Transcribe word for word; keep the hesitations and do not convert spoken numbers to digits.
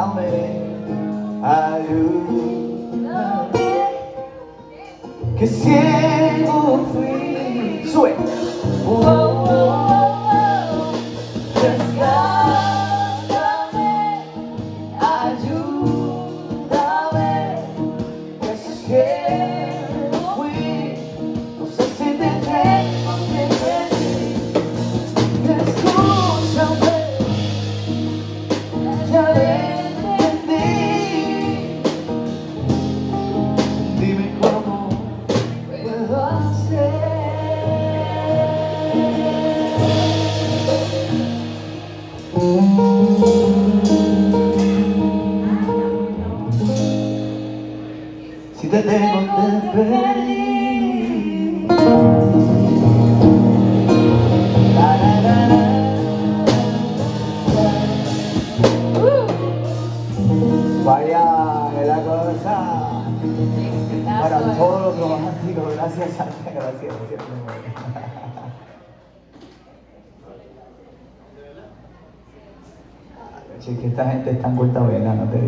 ayúdame, que ciego fui. Sube. Oh, oh, oh, oh. Rescátame, ayúdame, que ciego fui. No sé si te tengo que pedir. Escúchame, ya le entendí. Dime cómo puedo hacer. Si te tengo, te perdí. La, la, la, la. Vaya de la cosa. Para todos los románticos, gracias Zanthia, gracias, gracias. Che, que esta gente está en vuelta buena, no te digo.